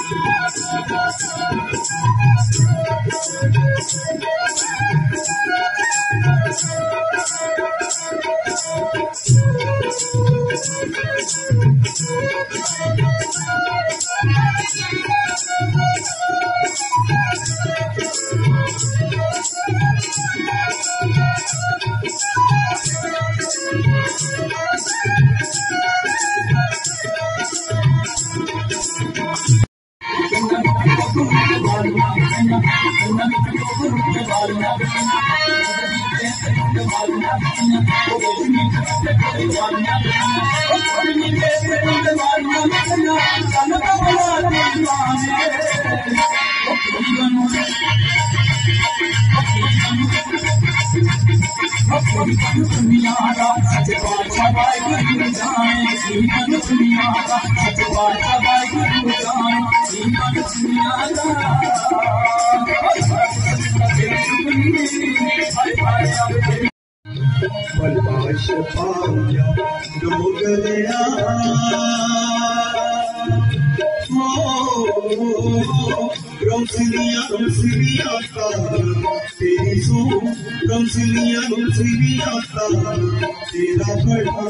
तेरा बड़ा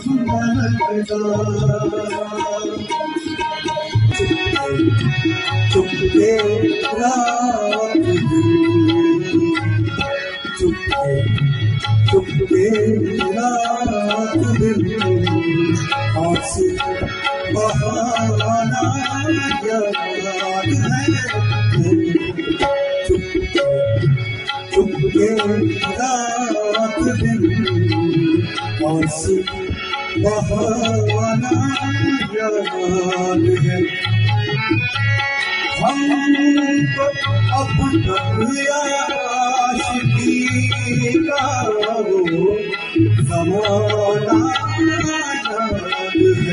चुपके रात चुपके रात दिन आंसू बहाना याद है चुपके रात दिन आंसू बहाना याद है हमको अब तक आशिकी का वो ज़माना याद है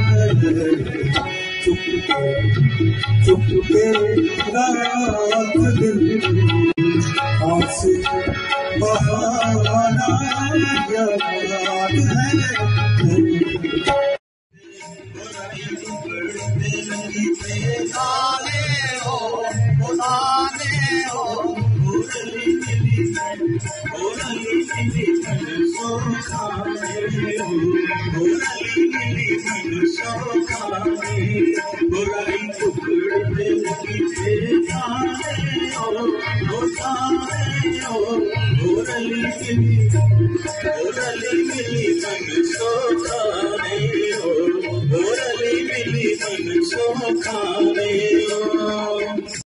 चुपके रात दिन आंसू बहाना याद है खाने